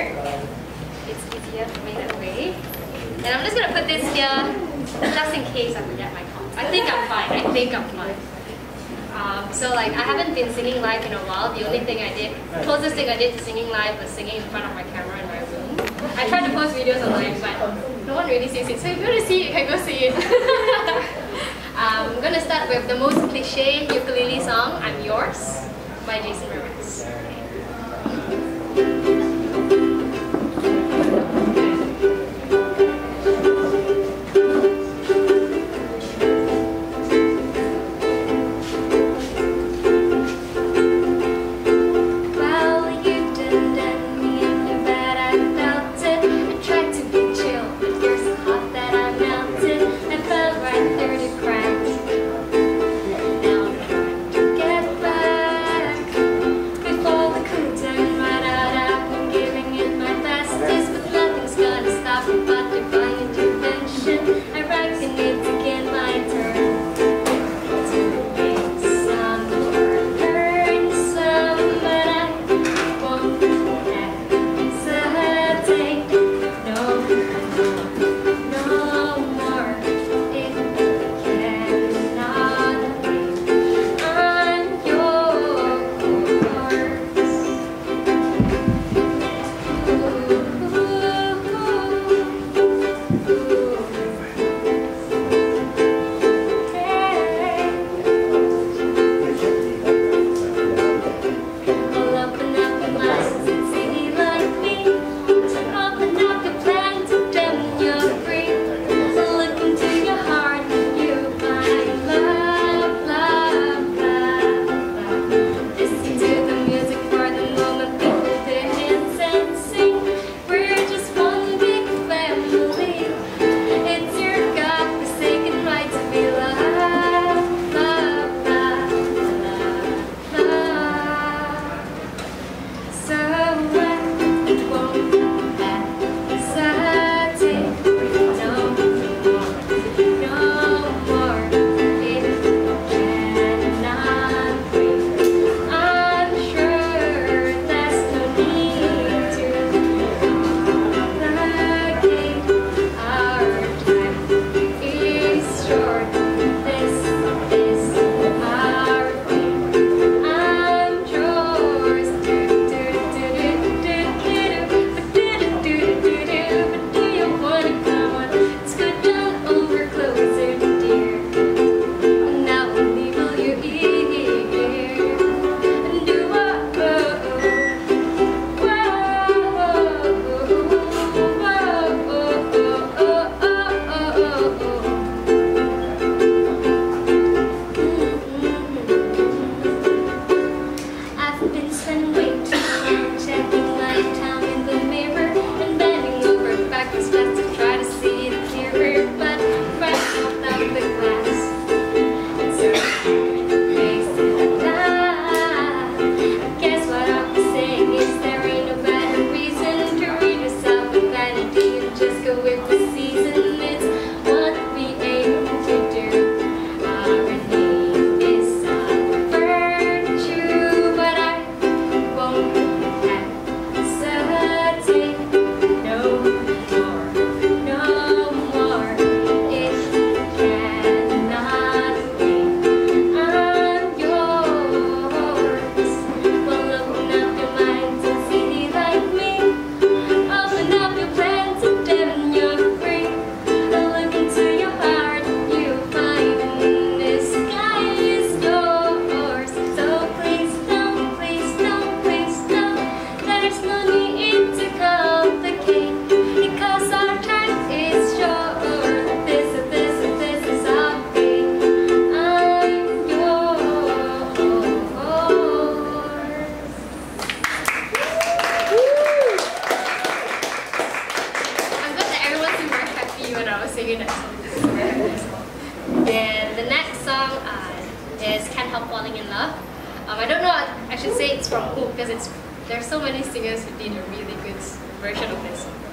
here. It's easier for me that way. And I'm just going to put this here, just in case I forget my chords. I think I'm fine. So like, I haven't been singing live in a while. The only thing I did, closest thing I did to singing live was singing in front of my camera in my room. I tried to post videos online, but no one really sees it. So if you want to see it, you can go see it. I'm going to start with the most cliche ukulele song, I'm Yours, by Jason Mraz. And the next song is Can't Help Falling in Love. I don't know, I should say it's from who, because there's so many singers who did a really good version of this.